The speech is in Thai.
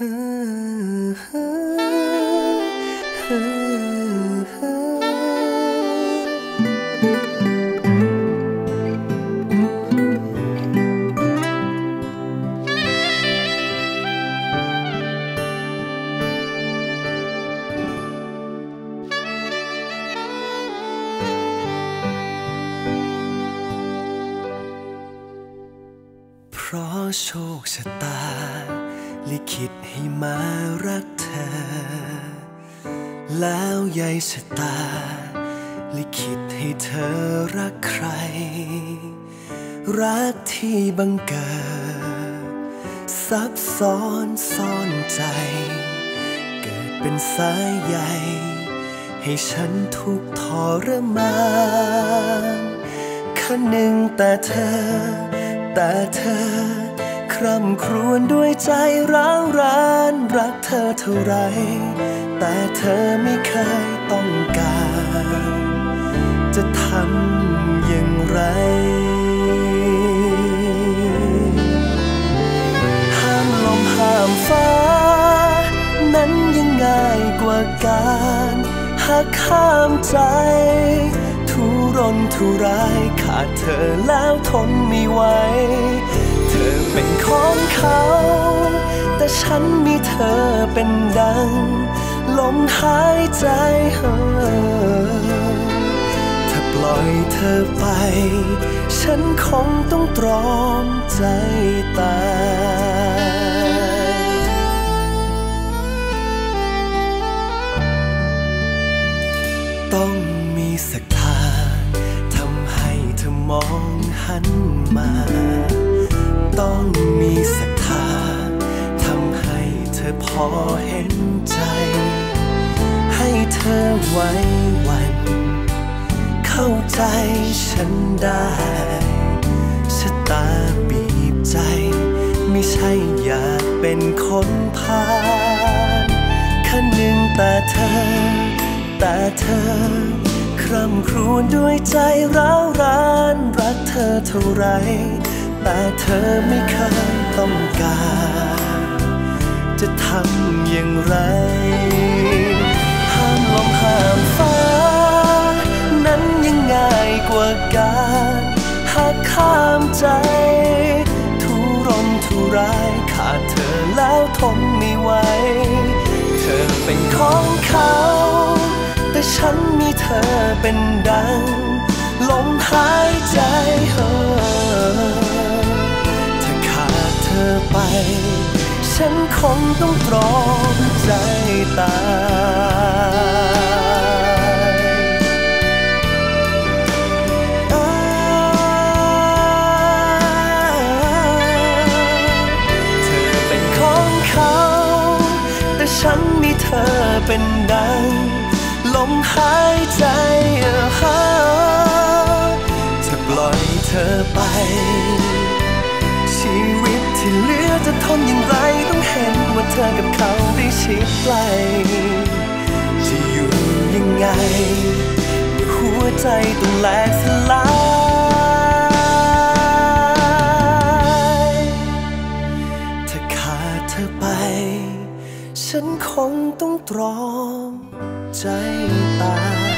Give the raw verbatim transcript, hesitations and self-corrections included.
เพราะโชคชะตาลิขิตให้มารักเธอแล้วใยชะตาลิขิตให้เธอรักใครรักที่บังเกิดซับซ้อนซ่อนใจเกิดเป็นสายใยให้ฉันทุกข์ทรมานคันหนึ่งแต่เธอแต่เธอคร่ำครวญด้วยใจร้าวรานรักเธอเท่าไรแต่เธอไม่เคยต้องการจะทำอย่างไรห้ามลมห้ามฟ้านั้นยังง่ายกว่าการหักห้ามใจทุรนทุรายขาดเธอแล้วทนไม่ไหวเธอเป็นของเขาแต่ฉันมีเธอเป็นดังลมหายใจเห่อถ้าปล่อยเธอไปฉันคงต้องตรอมใจตายต้องมีสักทางทำให้เธอมองหันมาต้องมีสักทางทำให้เธอพอเห็นใจให้เธอไว้วันเข้าใจฉันได้ชะตาบีบใจไม่ใช่อยากเป็นคนพาลคันหนึ่งแต่เธอแต่เธอคร่ำครวญด้วยใจร้าวรานรักเธอเท่าไรแต่เธอไม่เคยต้องการจะทำอย่างไรห้ามลมห้ามฟ้านั้นยังง่ายกว่าการหักข้ามใจทุรนทุรายขาดเธอแล้วทนไม่ไหวเธอเป็นของเขาแต่ฉันมีเธอเป็นดังลมหายใจเห่อถ้าขาดเธอไปฉันคงต้องตรอมใจตายเธอเป็นของเขาแต่ฉันมีเธอเป็นดังลมหายใจจะปล่อยเธอไปชีวิตที่เหลือจะทนอย่างไรต้องเห็นว่าเธอกับเขาได้ชิดใกล้จะอยู่ยังไงเมื่อหัวใจต้องแหลกสลายถ้าขาดเธอไปฉันคงต้องตรอมใจตาย